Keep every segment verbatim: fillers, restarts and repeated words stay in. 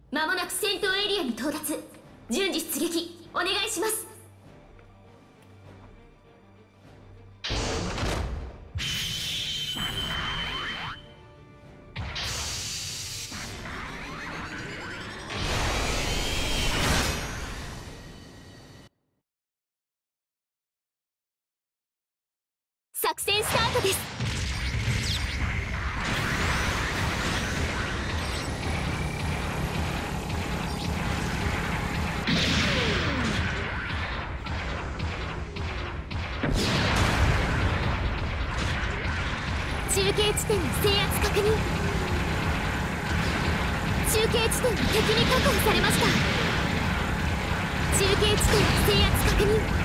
間もなく戦闘エリアに到達。順次出撃お願いします。作戦スタートです。中継地点の制圧確認。中継地点の敵に確保されました。中継地点の制圧確認。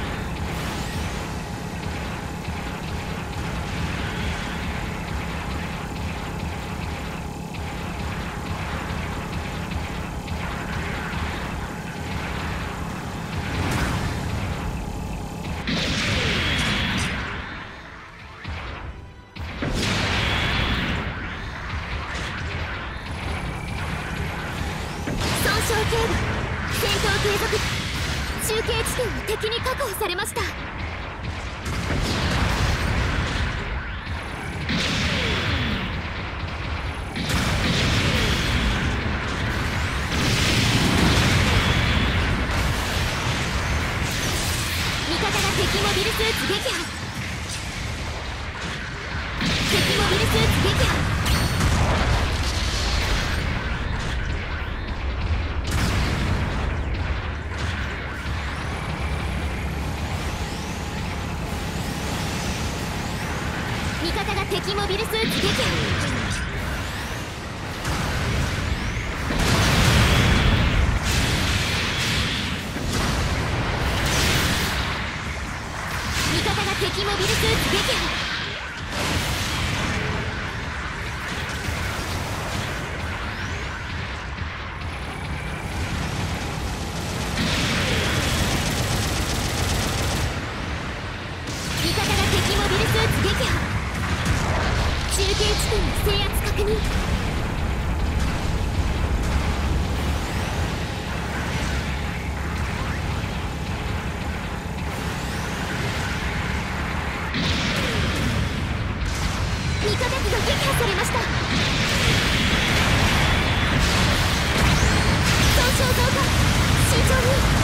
戦闘継続。中継地点を敵に確保されました。味方が敵モビルスーツ撃破。敵モビルスーツ撃破。味方が敵モビルスーツ撃破。味方が敵モビルスーツ撃破。味方が敵モビルスーツ撃破。中継地点の制圧確認。味方機が撃破されました。損傷増加。慎重に。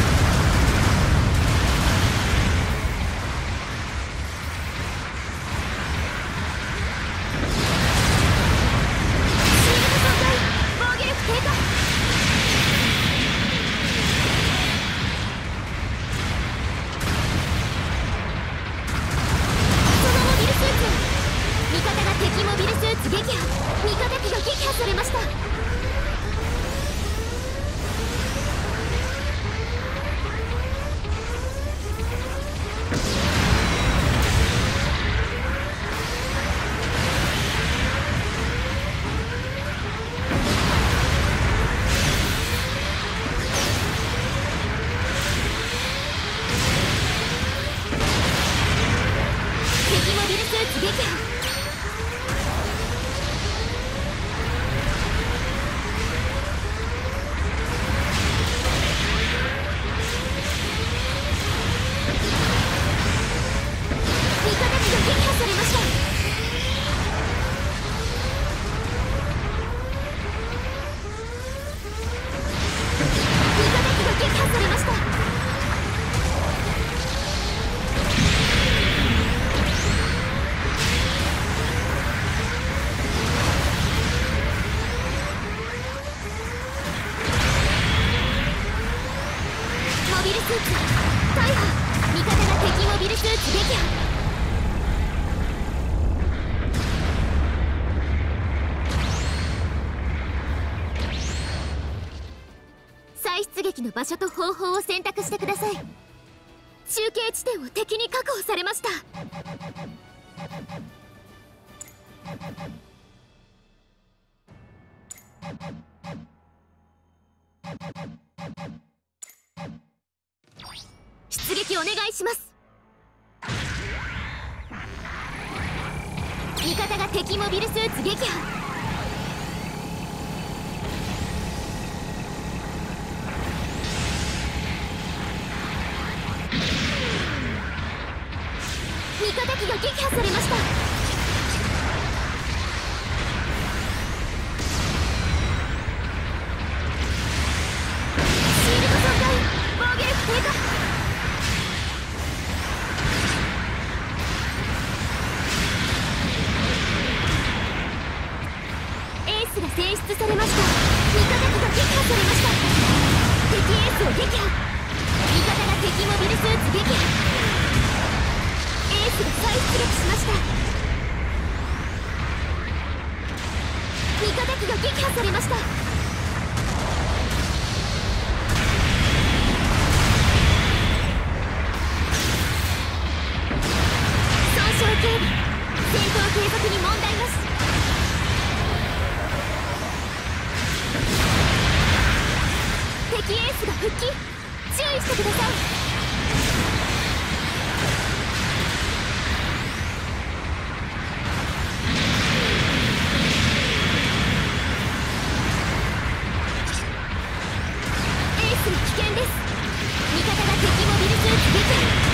敵モビルスーツ撃破。味方機が撃破されました。敵モビルスーツ撃破。モビルスーツ大破。味方が敵モビルスーツ撃破。再出撃の場所と方法を選択してください。中継地点を敵に確保されました。出撃お願いします。味方が敵モビルスーツ撃破。 方機が撃破されました。シールド損壊、防御力低下。エースが選出されました。味方機が撃破されました。敵エースを撃破。味方が敵モビルスーツ撃破。エースが再出撃しました。味方機が撃破されました。損傷警備、戦闘継続に問題なし。敵エースが復帰、注意してください。エースが危険です。味方が敵モビルスーツ撃破。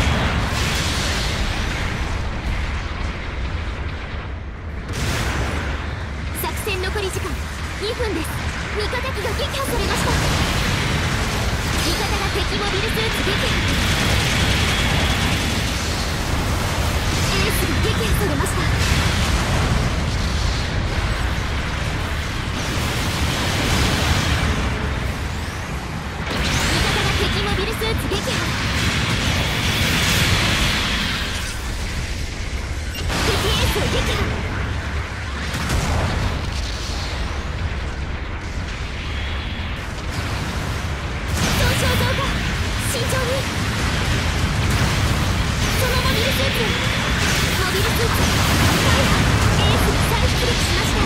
作戦残り時間にふんです。味方機が撃破されました。味方が敵モビルスーツ撃破。エースが撃破されました。味方が敵モビルスーツ撃破。敵エースを撃破。慎重に。そのモビルスーツモビルスーツ大破。エースが再出撃しました。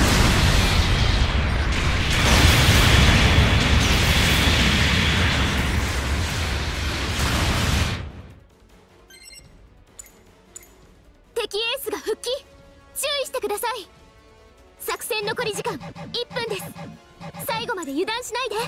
敵エースが復帰、注意してください。作戦残り時間いっぷんです。最後まで油断しないで。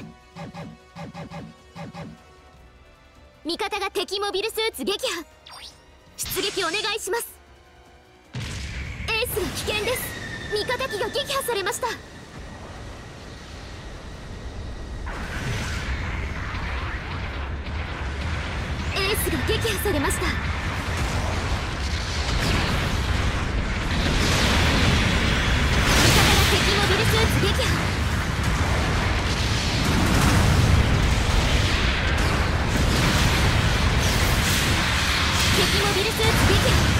味方が敵モビルスーツ撃破。出撃お願いします。エースが危険です。味方機が撃破されました。エースが撃破されました。味方が敵モビルスーツ撃破。敵モビルスーツ撃破。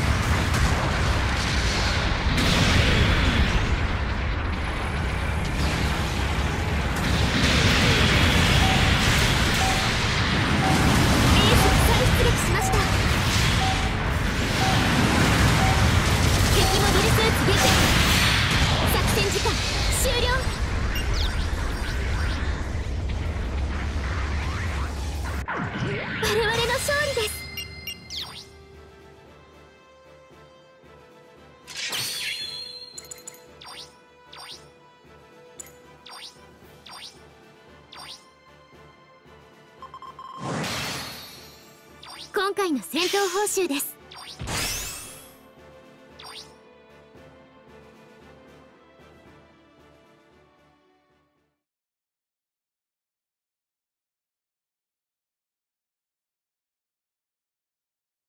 エースが再出撃しました。敵モビルスーツ撃破。作戦時間終了。我々の勝利です。今回の戦闘報酬です。